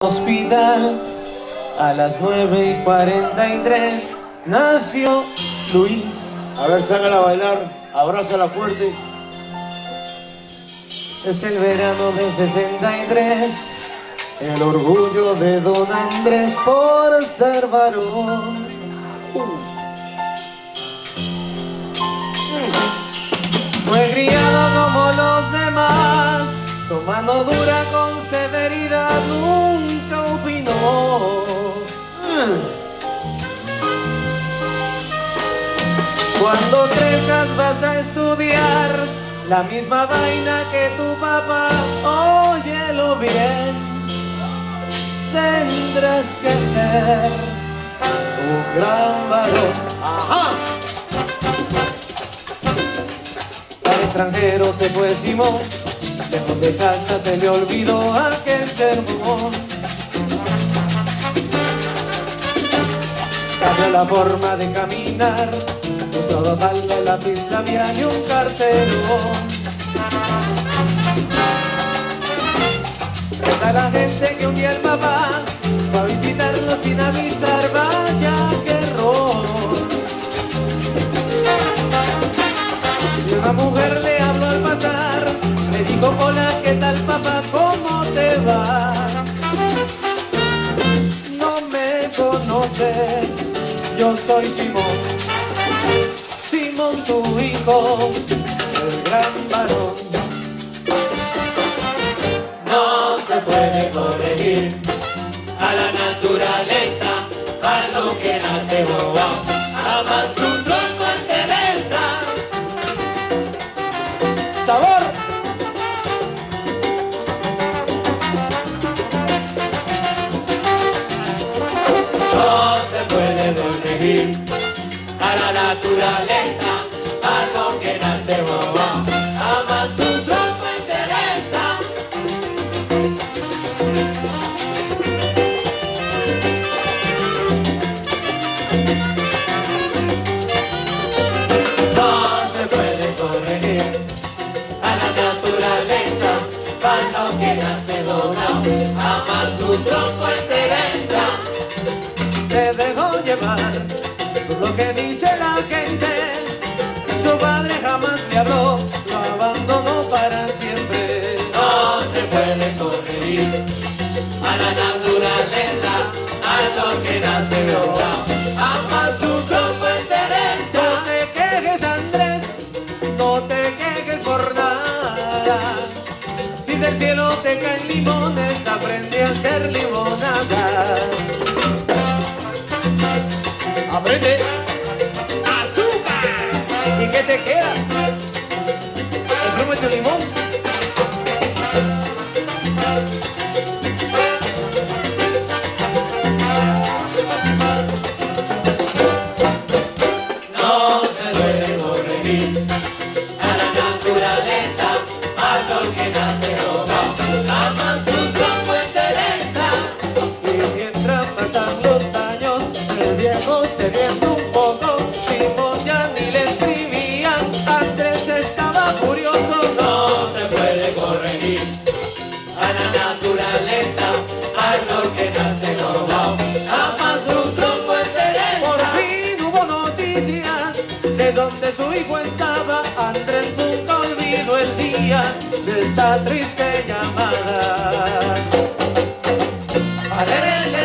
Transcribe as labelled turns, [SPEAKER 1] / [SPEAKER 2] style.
[SPEAKER 1] Hospital, a las 9:43 nació Luis.
[SPEAKER 2] A ver, sácala a bailar, abrázala fuerte.
[SPEAKER 1] Es el verano de 63, el orgullo de don Andrés por ser varón. Fue criado como los demás, tomando dura con severidad, nunca opinó. Cuando crezcas vas a estudiar la misma vaina que tu papá, óyelo bien, tendrás que ser un gran varón. ¡Ajá! Al extranjero se fue Simón, lejos de casa se le olvidó aquel sermón. Cambió la forma de caminar, usaba falda, lápiz labial y un cartelón. Cuenta la gente que un día el papá fue a visitarlo sin avisar, vaya que error. Y una mujer le habló al pasar, le dijo: hola, ¿qué tal papá? ¿Cómo te va? No me conoces, yo soy Simón, Simón tu hijo, el gran varón.
[SPEAKER 3] No se puede corregir a la naturaleza, a lo que nace boba, jamás su tronco entereza.
[SPEAKER 1] ¡Sabor!
[SPEAKER 3] No se puede corregir a la naturaleza, a lo que nace boba, jamás su tronco entereza. No se puede corregir a la naturaleza, a lo que nace doblado, jamás su tronco entereza.
[SPEAKER 1] Se dejó llevar por lo que dice la gente. Su padre jamás le habló, lo abandonó para siempre.
[SPEAKER 3] No se puede corregir a la naturaleza, a lo que nace doblado, jamás su tronco entereza.
[SPEAKER 1] No te quejes, Andrés, no te quejes por nada. Si del cielo te caen limones, aprende a hacer limonada. Aprende. ¡Azúcar! ¿Y qué te queda? ¿El zumo de limón?
[SPEAKER 3] No se puede corregir a la naturaleza, a lo que nace doblado, jamás su tronco entereza.
[SPEAKER 1] Y mientras pasan los años, el viejo se viene un poco. Simón ya ni le escribía, Andrés estaba furioso.
[SPEAKER 3] No se puede corregir a la naturaleza, a lo que nace doblado, jamás su tronco entereza.
[SPEAKER 1] Por fin hubo noticias de donde su hijo estaba. Andrés nunca olvidó el día de esta triste llamada. Alérele,